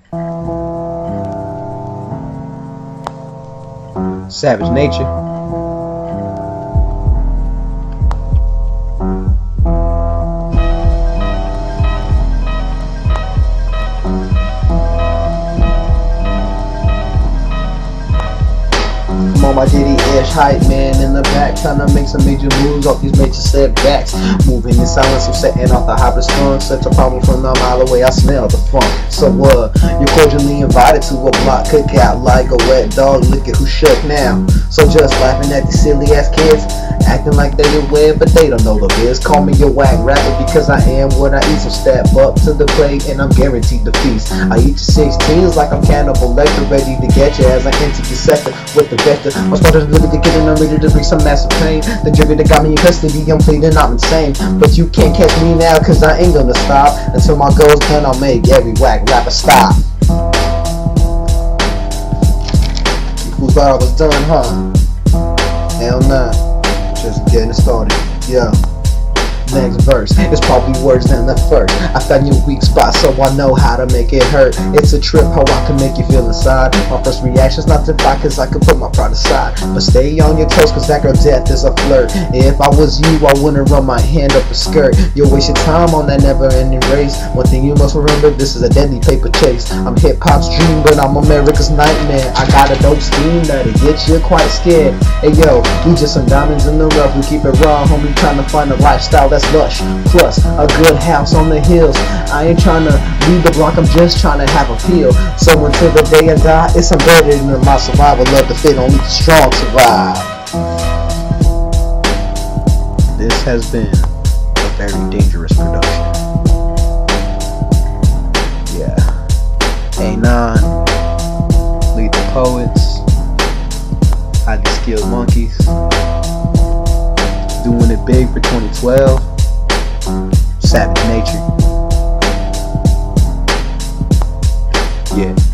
Savage Nature. I'm on my Diddy Edge hype man in the back, trying to make some major moves off these major setbacks. Moving in silence, I'm setting off the hybrid skunk. Such a problem from a mile away, I smell the funk. So you're cordially invited to a block cookout like a wet dog. Look at who shook now. So just laughing at these silly ass kids, acting like they aware, but they don't know the biz. Call me a whack rapper because I am what I eat. So step up to the plate and I'm guaranteed to feast. I eat your 16s like I'm Cannibal Lecter, ready to get you as I enter your sector with the vector. My starters living to get and I'm ready to bring some massive pain. The jury that got me in custody, I'm pleading I'm insane. But you can't catch me now cause I ain't gonna stop. Until my goal's done, I'll make every whack rapper stop. Who thought I was done, huh? Hell nah. Just getting started, yo. Next verse, it's probably worse than the first. I found your weak spot so I know how to make it hurt. It's a trip how I can make you feel inside. My first reaction's not to fight cause I can put my pride aside. But stay on your toes cause that girl death is a flirt. If I was you I wouldn't run my hand up a skirt. You'll waste your time on that never ending race. One thing you must remember, this is a deadly paper chase. I'm hip hop's dream but I'm America's nightmare. I got a dope scheme that'll get you quite scared. Hey yo, we just some diamonds in the rough. We keep it raw homie, trying to find a lifestyle that's lush, plus a good house on the hills. I ain't trying to leave the block, I'm just trying to have a feel. So until the day I die, it's embedded in my survival of the fit, only the strong survive. This has been a very dangerous production. Yeah. A9, Lethal Poets, Highly Skilled Monkeys, doing it big for 2012. Savage Nature. Yeah.